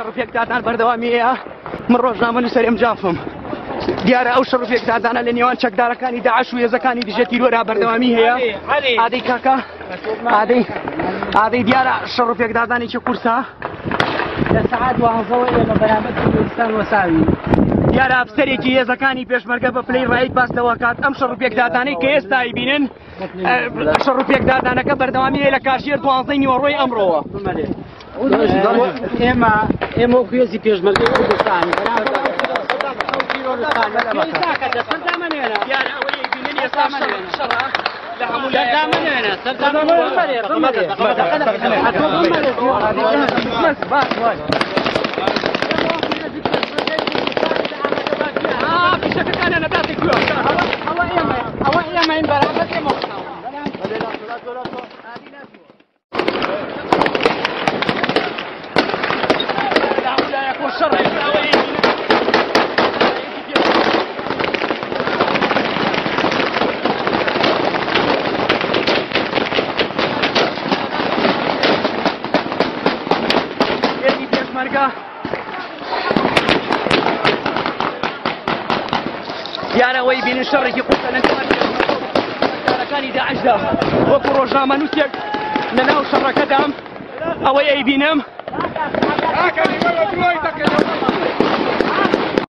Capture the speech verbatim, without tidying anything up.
شەڕفێکدادان بەردەوامیەیە من ڕۆژنامە نووسەرێم جافم دیارە ئەو شەڕفێکدادانە لە نێوان چەکدارەکانی داعش و هێزەکانی دژە تیرۆرا بەردەوامی هەیە ئادەی کاکە ئادەی ئادەی دیارە شەڕفێکدادانێکی قورسە لە سەعات دوازدەوە ئێمە بەرامبەر کوردستان وەساوی دیارە ئەفسەرێکی هێزەکانی پێشمەرگە بە پلەی ڕایت باستەوە کات ئەم شەڕفێکدادانەی کە ئێستا ئەیبینن شەڕفێکدادانەکە بەردەوامی هەیە لە کاتژێر دوانزەی نیوەڕۆی ئەمڕۆوە ئێمە ئێمە کوێزی پێشمەرگەی کوردستان دیارەوەی بینن شەڕێکی قورسە لە کارەکانی داعشدا وەکو ڕۆژنامە نووسێک لە ناو شەڕەکەدام ئەوەی ئەیبینم